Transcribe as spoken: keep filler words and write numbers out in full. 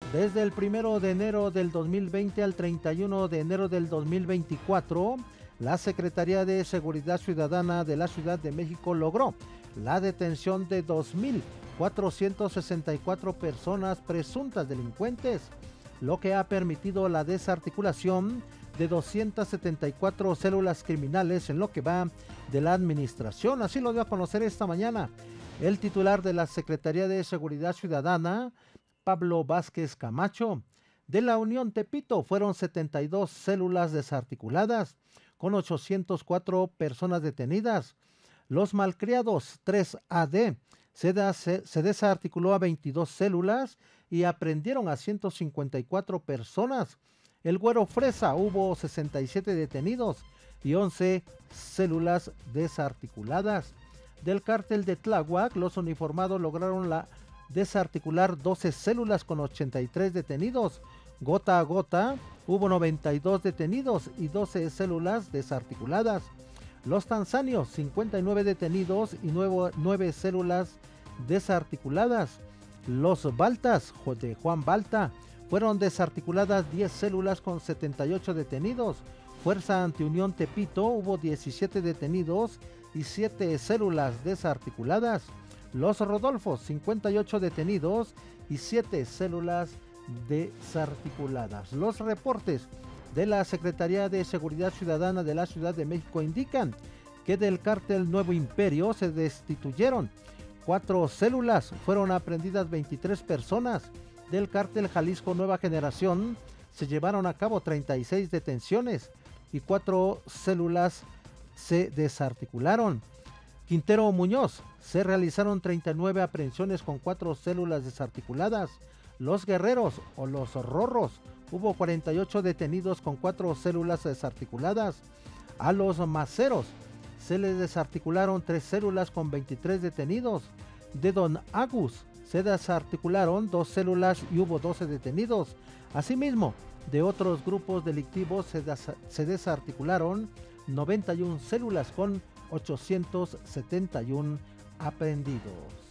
Desde el primero de enero del dos mil veinte al treinta y uno de enero del dos mil veinticuatro, la Secretaría de Seguridad Ciudadana de la Ciudad de México logró la detención de dos mil cuatrocientas sesenta y cuatro personas presuntas delincuentes, lo que ha permitido la desarticulación de doscientas setenta y cuatro células criminales en lo que va de la administración. Así lo dio a conocer esta mañana el titular de la Secretaría de Seguridad Ciudadana, Pablo Vázquez Camacho. De la Unión Tepito fueron setenta y dos células desarticuladas, con ochocientas cuatro personas detenidas. Los Malcriados tres A D se, da, se, se desarticuló a veintidós células y aprendieron a ciento cincuenta y cuatro personas. El Güero Fresa hubo sesenta y siete detenidos y once células desarticuladas. Del cártel de Tláhuac, los uniformados lograron la desarticular doce células con ochenta y tres detenidos. Gota a Gota hubo noventa y dos detenidos y doce células desarticuladas. Los Tanzanios, cincuenta y nueve detenidos y nueve células desarticuladas. Los Baltas de Juan Balta fueron desarticuladas diez células con setenta y ocho detenidos. Fuerza Antiunión Tepito hubo diecisiete detenidos y siete células desarticuladas. Los Rodolfos, cincuenta y ocho detenidos y siete células desarticuladas. Los reportes de la Secretaría de Seguridad Ciudadana de la Ciudad de México indican que del cártel Nuevo Imperio se destituyeron cuatro células, fueron aprehendidas veintitrés personas. Del cártel Jalisco Nueva Generación se llevaron a cabo treinta y seis detenciones y cuatro células se desarticularon. Quintero Muñoz, se realizaron treinta y nueve aprehensiones con cuatro células desarticuladas. Los Guerreros o los Rorros, hubo cuarenta y ocho detenidos con cuatro células desarticuladas. A los Maceros se les desarticularon tres células con veintitrés detenidos. De Don Agus se desarticularon dos células y hubo doce detenidos. Asimismo, de otros grupos delictivos se, des se desarticularon noventa y una células con ochocientos setenta y uno aprehendidos.